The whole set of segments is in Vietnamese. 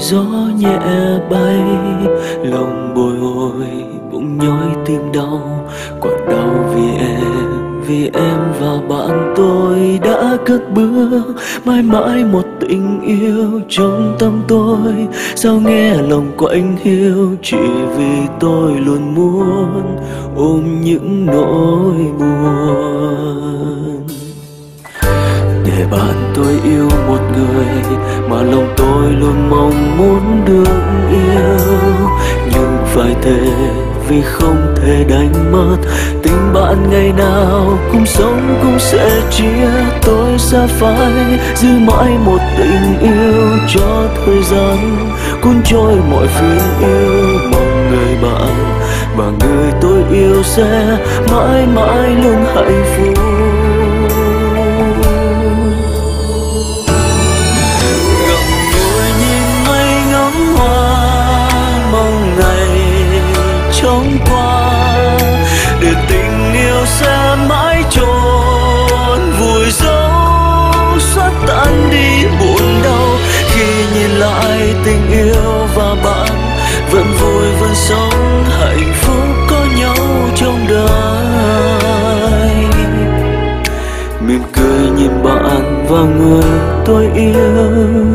gió nhẹ bay, lòng bồi hồi bỗng nhói tim đau. Còn đau vì em và bạn tôi đã cất bước. Mãi mãi một tình yêu trong tâm tôi, sao nghe lòng quạnh hiu. Chỉ vì tôi luôn muốn ôm những nỗi buồn. Để bạn tôi yêu một người mà lòng tôi luôn mong muốn được yêu. Nhưng phải thề vì không thể đánh mất tình bạn, ngày nào cùng sống cũng sẽ chia. Tôi sẽ phải giữ mãi một tình yêu cho thời gian cuốn trôi mọi phiền yêu. Mong người bạn và người tôi yêu sẽ mãi mãi luôn hạnh phúc. Trông qua để tình yêu sẽ mãi trốn vùi dấu, xóa tan đi buồn đau. Khi nhìn lại tình yêu và bạn vẫn vui vẫn sống hạnh phúc có nhau trong đời. Mỉm cười nhìn bạn và người tôi yêu.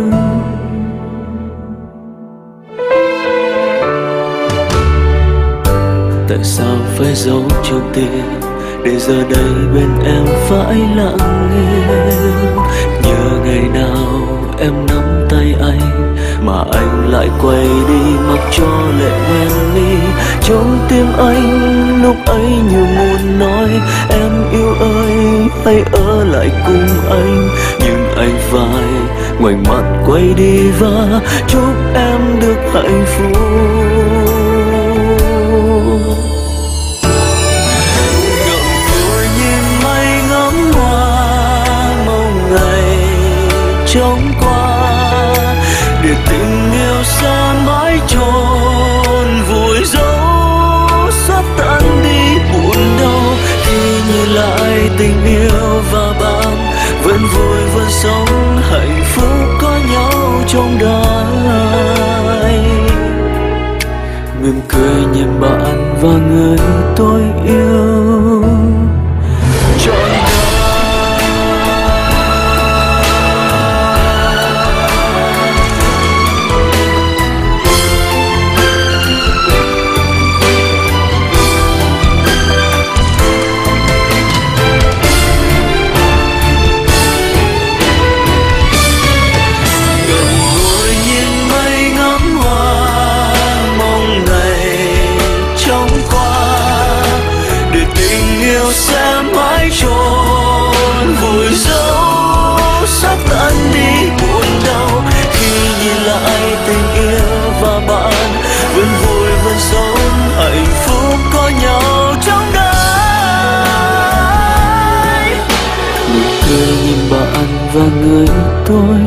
Tại sao phải giấu trong tim để giờ đây bên em phải lặng im. Nhớ ngày nào em nắm tay anh mà anh lại quay đi mặc cho lệ hoen mi. Trong tim anh lúc ấy như muốn nói em yêu ơi hãy ở lại cùng anh. Nhưng anh phải ngoảnh mặt quay đi và chúc em được hạnh phúc. Trông qua để tình yêu sẽ mãi trốn vùi dấu, xóa tan đi buồn đau. Khi nhìn lại tình yêu và bạn vẫn vui vẫn sống hạnh phúc có nhau trong đời. Mỉm cười nhìn bạn và người tôi yêu. Sẽ mãi trốn vùi dấu, sắp tan đi buồn đau. Khi nhìn lại tình yêu và bạn vẫn vui vẫn sống hạnh phúc có nhau trong đời. Nụ cười nhìn bạn và người tôi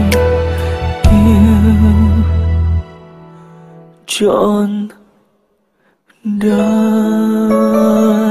yêu trọn đời.